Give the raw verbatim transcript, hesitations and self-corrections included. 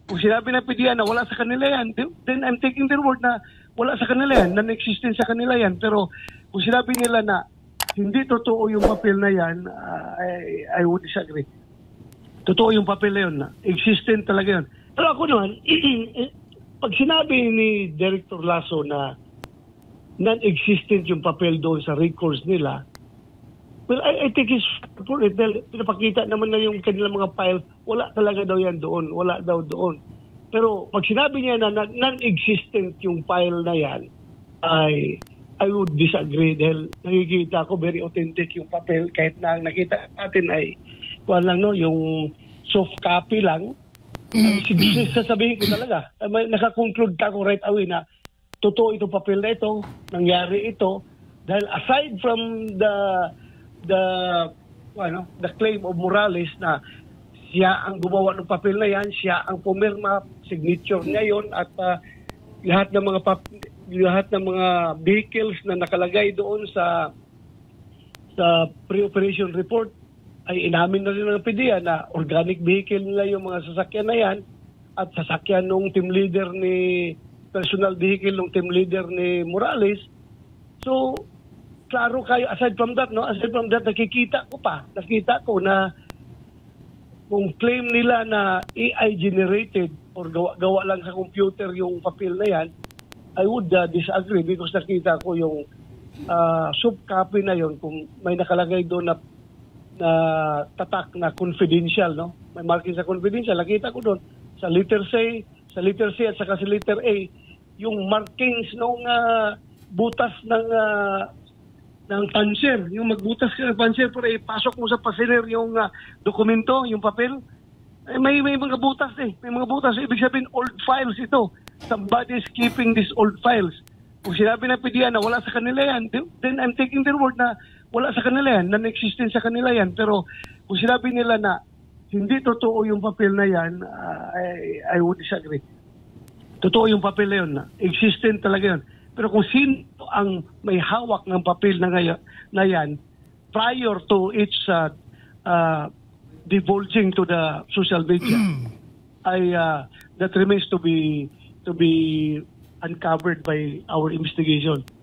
Kung sinabi ng P D A na wala sa kanila yan, then I'm taking their word na wala sa kanila yan, non-existent sa kanila yan. Pero kung sinabi nila na hindi totoo yung papel na yan, uh, I, I would disagree. Totoo yung papel na yun, na existent talaga yun. Pero ako naman, pag sinabi ni Director Lasso na non-existent yung papel doon sa records nila, well, I, I think it's for it. Pinapakita naman na yung kanilang mga file, wala talaga daw yan doon. Wala daw doon. Pero pag sinabi niya na non-existent yung file na yan, I, I would disagree dahil nakikita ko very authentic yung papel kahit na ang nakita natin ay kuwan lang, no, yung soft copy lang. Um, sasabihin ko talaga, may nakakonclude ka ko right away na totoo itong papel na ito, nangyari ito, dahil aside from the the ano, the claim of Morales na siya ang gumawa ng papel na yan, siya ang pumirma, signature niya yon, at uh, lahat ng mga pap- lahat ng mga vehicles na nakalagay doon sa sa pre-operation report ay inamin na rin ng P D A na organic vehicle nila yung mga sasakyan na yan at sasakyan nung team leader ni personal vehicle nung team leader ni Morales. So, klaro kayo, aside from that, no? Aside from that, nakikita ko pa, nakita ko na kung claim nila na A I generated or gawa, gawa lang sa computer yung papel na yan, I would uh, disagree because nakita ko yung uh, soft copy na yon kung may nakalagay doon na na tatak na confidential, no? May marking sa confidential. Nakita ko doon sa letter C, sa letter C at saka sa letter A, yung markings ng uh, butas ng uh, ng puncher, yung magbutas ka ng puncher para ipasok mo sa passenger yung uh, dokumento, yung papel. Eh, may may mga butas eh. May mga butas. Ibig sabihin, old files ito. Somebody is keeping these old files. Kung sinabi ng P D A na wala sa kanila yan, then I'm taking their word na wala sa kanila yan, non-existent sa kanila yan. Pero kung sinabi nila na hindi totoo yung papel na yan, uh, I, I would disagree. Totoo yung papel na yun, na existent talaga yun. Pero kung sino ang may hawak ng papel na, ngayon, na yan, prior to its uh, uh, divulging to the social media, I, uh, that remains to be to be uncovered by our investigation.